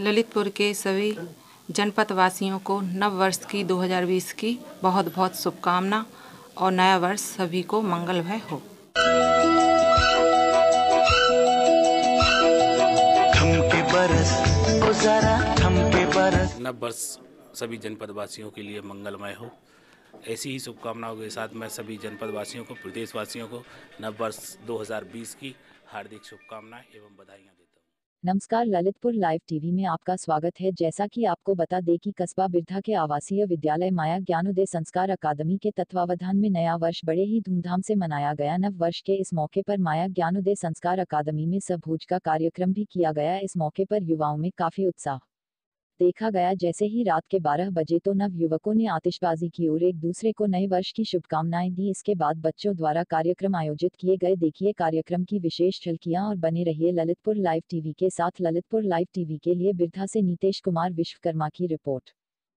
ललितपुर के सभी जनपद वासियों को नव वर्ष की 2020 की बहुत बहुत शुभकामना और नया वर्ष सभी को मंगलमय हो। नव वर्ष सभी जनपद वासियों के लिए मंगलमय हो। ऐसी ही शुभकामनाओं के साथ मैं सभी जनपद वासियों को, प्रदेश वासियों को नव वर्ष 2020 की हार्दिक शुभकामनाएं एवं बधाइयां देता हूं। नमस्कार, ललितपुर लाइव टीवी में आपका स्वागत है। जैसा कि आपको बता दें कि कस्बा बिरधा के आवासीय विद्यालय माया ज्ञानोदय संस्कार अकादमी के तत्वावधान में नया वर्ष बड़े ही धूमधाम से मनाया गया। नव वर्ष के इस मौके पर माया ज्ञानोदय संस्कार अकादमी में सबभोज का कार्यक्रम भी किया गया। इस मौके पर युवाओं में काफी उत्साह देखा गया। जैसे ही रात के 12 बजे तो नव युवकों ने आतिशबाजी की और एक दूसरे को नए वर्ष की शुभकामनाएं दी। इसके बाद बच्चों द्वारा कार्यक्रम आयोजित किए गए। देखिए कार्यक्रम की विशेष झलकियां और बने रहिए ललितपुर लाइव टीवी के साथ। ललितपुर लाइव टीवी के लिए बिरधा से नीतेश कुमार विश्वकर्मा की रिपोर्ट।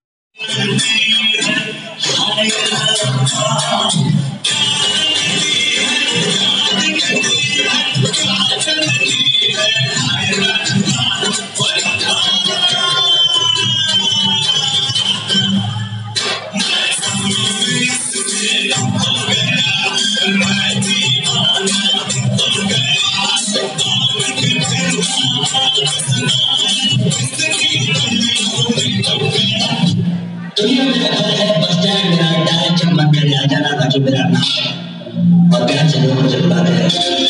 चमक कर आ जाना ताकि मेरा नाम और प्यार से लोगों से बात है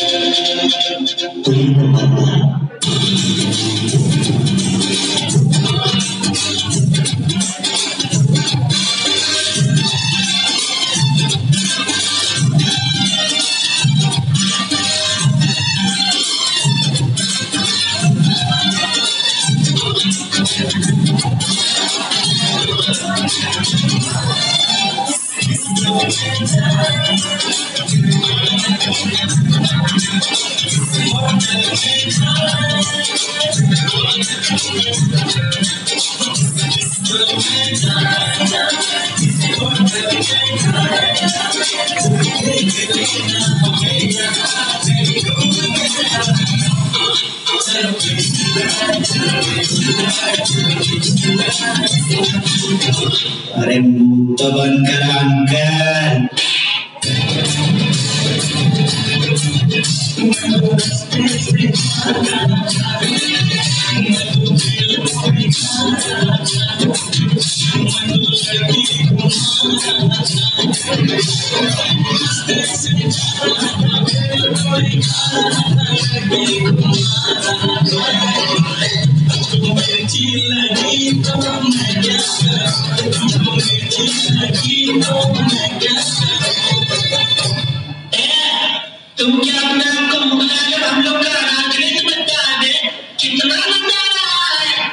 तुम को मानना। अरे मुंह तो बंद कर अंकल। तुम क्या अपने आप को मुगला जब हम लोग का राजनीति बता दे कितना बता रहा है।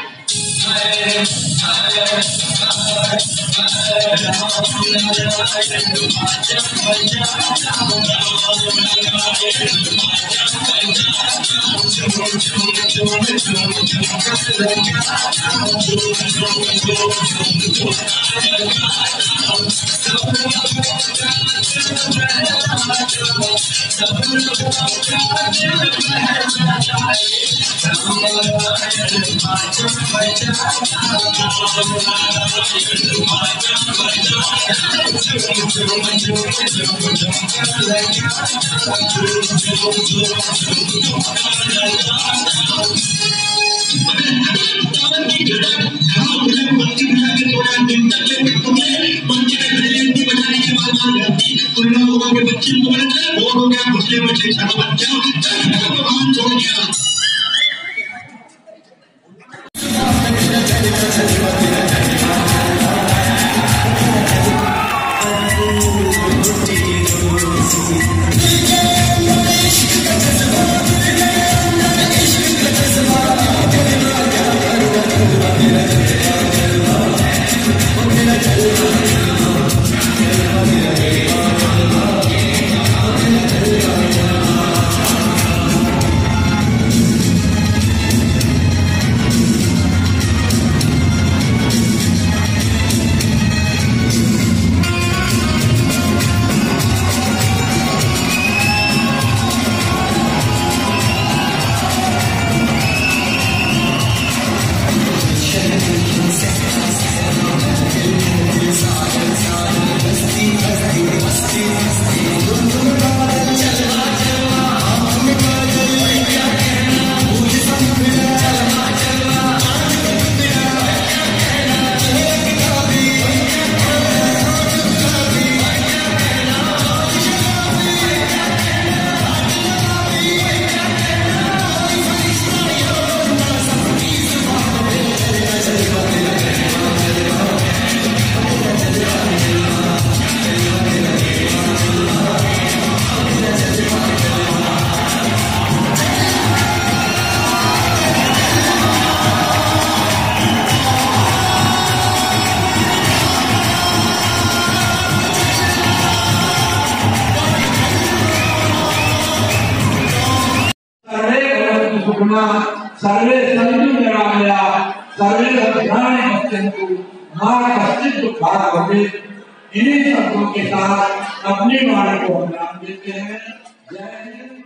पुनः सर्वे संतु जनामया सर्वे भद्राणि पश्यन्तु मां कश्चित् दुःखात् भवेत्। इन्हीं शब्दों के साथ अपनी वाणी को विराम देते हैं। जय हिंद।